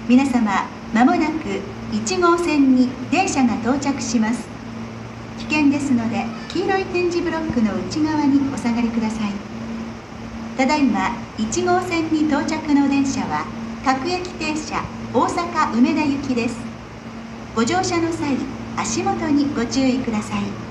皆様、まもなく1号線に電車が到着します。危険ですので、黄色い点字ブロックの内側にお下がりください。ただいま1号線に到着の電車は各駅停車大阪梅田行きです。ご乗車の際、足元にご注意ください。